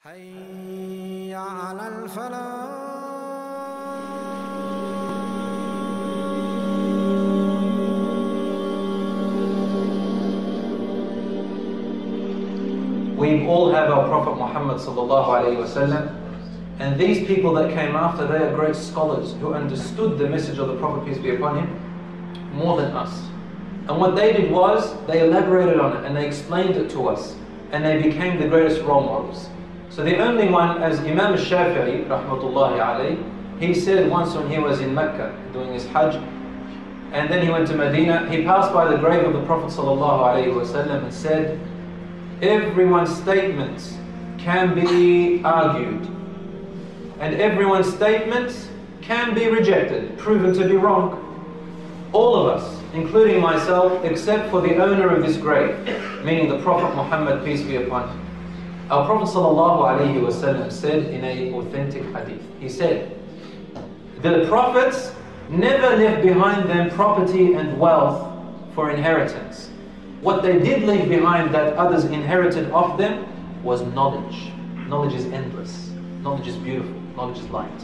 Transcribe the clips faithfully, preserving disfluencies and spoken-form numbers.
حي على الفلاح. We all have our Prophet Muhammad sallallahu alaihi wasallam, and these people that came after, they are great scholars who understood the message of the Prophet, peace be upon him, more than us. And what they did was, they elaborated on it and they explained it to us, and they became the greatest role models. So the only one, as Imam al-Shafi'i rahmatullahi alayhi, he said once when he was in Mecca doing his Hajj, and then he went to Medina, he passed by the grave of the Prophet sallallahu alaihi wasallam and said, everyone's statements can be argued, and everyone's statements can be rejected, proven to be wrong. All of us, including myself, except for the owner of this grave, meaning the Prophet Muhammad, peace be upon him. Our Prophet sallallahu alaihi wasallam said in an authentic hadith, he said, the prophets never left behind them property and wealth for inheritance. What they did leave behind that others inherited of them was knowledge. Knowledge is endless. Knowledge is beautiful. Knowledge is light.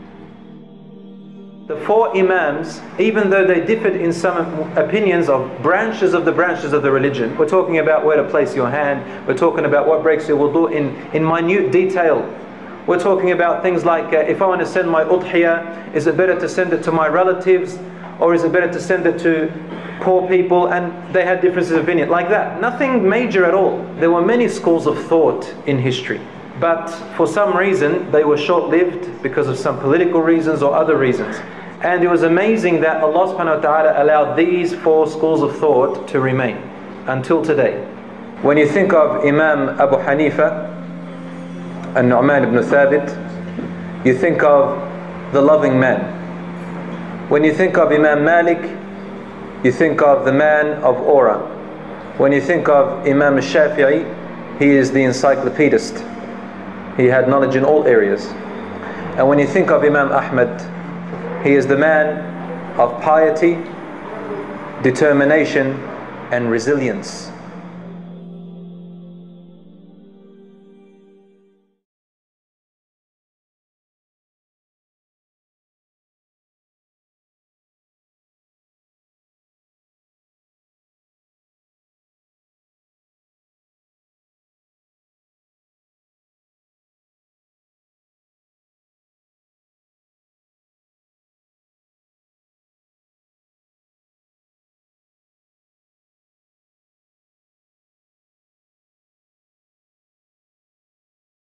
The four Imams, even though they differed in some opinions of branches of the branches of the religion, we're talking about where to place your hand, we're talking about what breaks your wudu in, in minute detail. We're talking about things like, uh, if I want to send my udhiyah, is it better to send it to my relatives, or is it better to send it to poor people? And they had differences of opinion like that. Nothing major at all. There were many schools of thought in history, but for some reason they were short-lived because of some political reasons or other reasons. And it was amazing that Allah subhanahu wa ta'ala allowed these four schools of thought to remain until today. When you think of Imam Abu Hanifa and Nu'man ibn Thabit, you think of the loving man. When you think of Imam Malik, you think of the man of aura. When you think of Imam al-Shafi'i, he is the encyclopedist. He had knowledge in all areas. And when you think of Imam Ahmad, he is the man of piety, determination, and resilience.